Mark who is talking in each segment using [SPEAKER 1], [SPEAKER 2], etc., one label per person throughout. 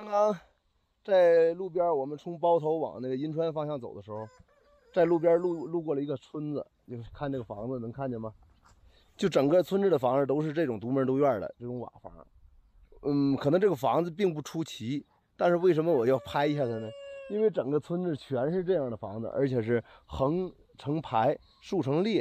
[SPEAKER 1] 刚在路边，我们从包头往那个银川方向走的时候，在路边路过了一个村子，你看这个房子能看见吗？就整个村子的房子都是这种独门独院的这种瓦房。可能这个房子并不出奇，但是为什么我要拍一下它呢？因为整个村子全是这样的房子，而且是横成排，竖成列，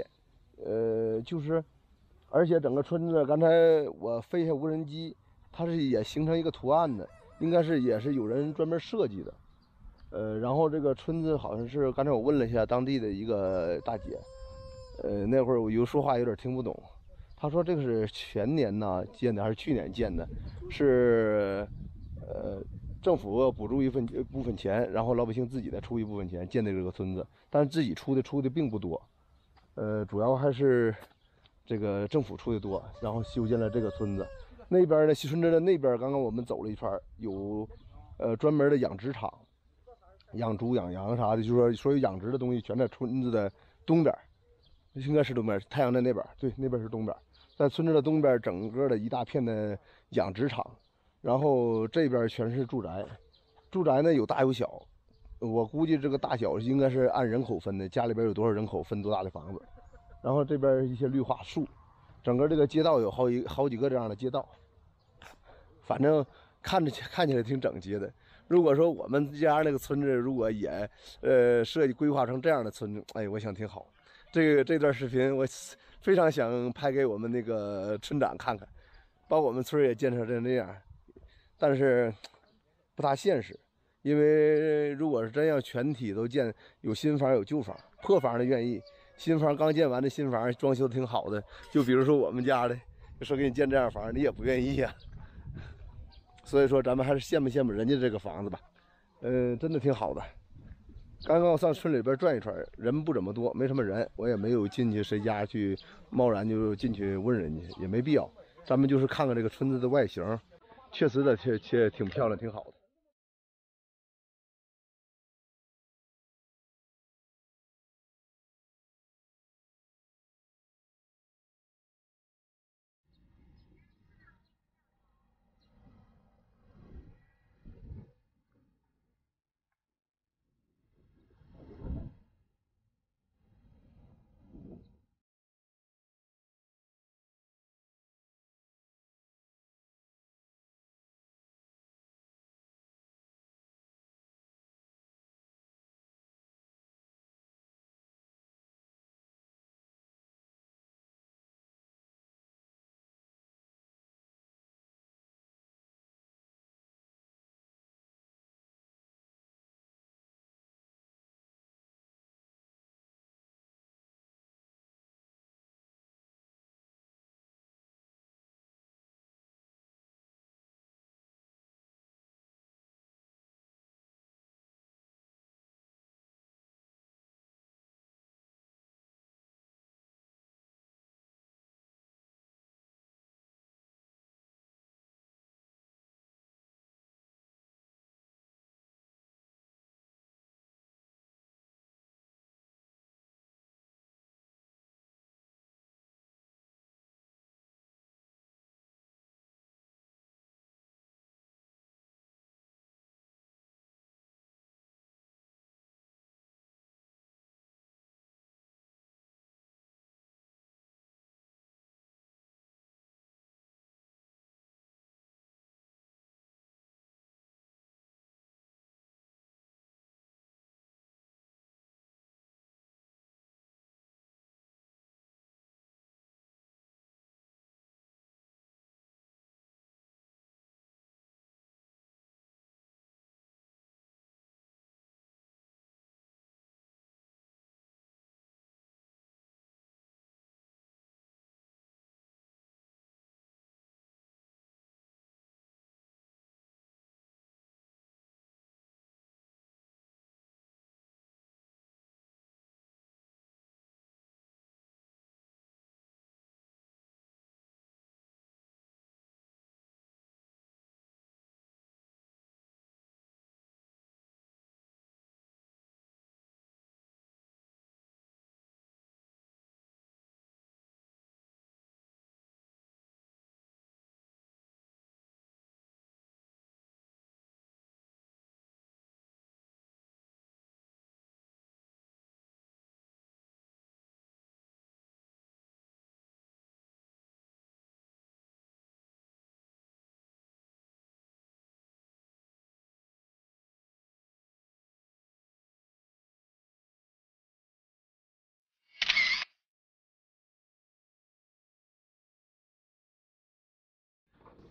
[SPEAKER 1] 而且整个村子，刚才我飞一下无人机，它是也形成一个图案的，应该是也是有人专门设计的。然后这个村子好像是刚才我问了一下当地的一个大姐，那会儿我说话有点听不懂，她说这个是前年呢建的还是去年建的，是政府补助部分钱，然后老百姓自己再出一部分钱建的这个村子，但是自己出的并不多，主要还是这个政府出的多，然后修建了这个村子。那边的村子的那边，刚刚我们走了一圈，有专门的养殖场，养猪养羊啥的，就是说所有养殖的东西全在村子的东边，应该是东边，太阳在那边，对，那边是东边，在村子的东边，整个的一大片的养殖场，然后这边全是住宅，住宅呢有大有小，我估计这个大小应该是按人口分的，家里边有多少人口分多大的房子，然后这边一些绿化树，整个这个街道有好几个这样的街道，反正看起来挺整洁的。如果说我们家那个村子如果也设计规划成这样的村子，哎，我想挺好。这段视频我非常想拍给我们那个村长看看，把我们村也建成这样，但是不大现实。因为如果是真要全体都建，有新房有旧房，破房的愿意，新房刚建完的新房装修的挺好的，就比如说我们家的，就说给你建这样房，你也不愿意呀。所以说咱们还是羡慕羡慕人家这个房子吧，真的挺好的。刚刚上村里边转一圈，人不怎么多，没什么人，我也没有进去谁家去，贸然就进去问人家，也没必要。咱们就是看看这个村子的外形，确实的却挺漂亮，挺好的。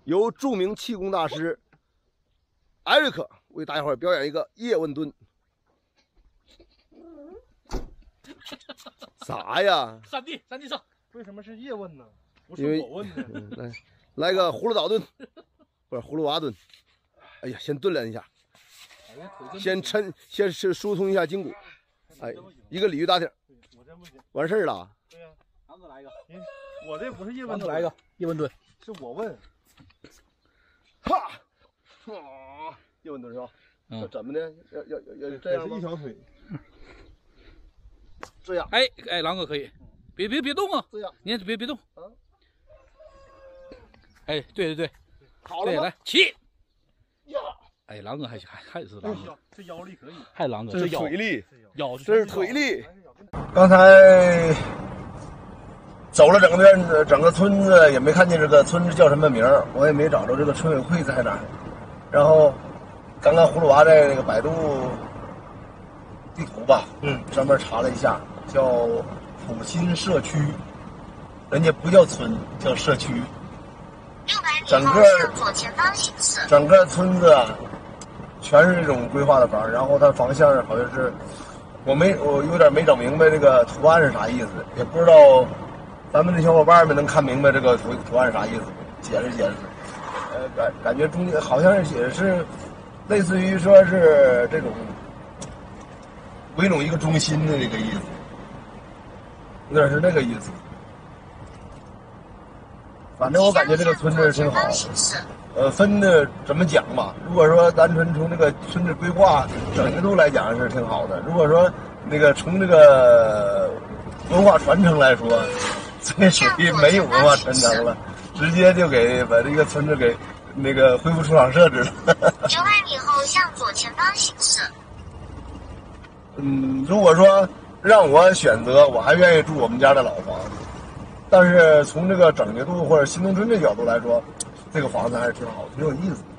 [SPEAKER 1] 由著名气功大师艾瑞克为大家伙表演一个叶问蹲。啥呀？
[SPEAKER 2] 三弟上。
[SPEAKER 3] 为什么是叶问呢？不
[SPEAKER 1] 因为
[SPEAKER 3] 是我问的。
[SPEAKER 1] 来个葫芦岛蹲，不是葫芦娃蹲。哎呀，先蹲两下，先疏通一下筋骨。哎，一个鲤鱼打挺，
[SPEAKER 3] 我这不行。
[SPEAKER 1] 完事儿了。
[SPEAKER 3] 对呀，
[SPEAKER 2] 狼哥来一个。
[SPEAKER 3] 我这不是叶问蹲，
[SPEAKER 2] 来一个叶问蹲，
[SPEAKER 3] 是我问。
[SPEAKER 1] 哈，叶问蹲是吧？
[SPEAKER 2] 嗯，
[SPEAKER 1] 怎么的？要这样吗？
[SPEAKER 3] 一条腿。
[SPEAKER 1] 这样。
[SPEAKER 2] 哎，狼哥可以，别动啊！
[SPEAKER 1] 这样，
[SPEAKER 2] 你别动。
[SPEAKER 1] 啊。
[SPEAKER 2] 哎，对，
[SPEAKER 1] 好了，
[SPEAKER 2] 来起。
[SPEAKER 1] 呀！
[SPEAKER 2] 哎，狼哥还是狼哥，
[SPEAKER 3] 这腰力可以。
[SPEAKER 2] 还狼哥，
[SPEAKER 1] 这是腿力，
[SPEAKER 2] 腰
[SPEAKER 1] 这是腿力。
[SPEAKER 4] 刚才走了整个村子，也没看见这个村子叫什么名儿，我也没找着这个村委会在哪儿。然后刚刚葫芦娃在那个百度地图吧，专门查了一下，叫普新社区，人家不叫村，叫社区。整个村子啊，全是这种规划的房，然后它房项好像是，我有点没整明白这个图案是啥意思，也不知道咱们的小伙伴们能看明白这个图案是啥意思，解释。感觉中间好像也是类似于说是这种围拢一个中心的这个意思，有点是那个意思。反正我感觉这个村子挺好，分的怎么讲吧？如果说单纯从这个村子规划整洁度来讲是挺好的，如果说那个从这个文化传承来说，这属于没有文化传承了，直接就把这个村子给那个恢复出厂设置了。
[SPEAKER 5] 900米后向左前方行驶。
[SPEAKER 4] 如果说让我选择，我还愿意住我们家的老房子。但是从这个整洁度或者新农村这角度来说，这个房子还是挺好的，挺有意思的。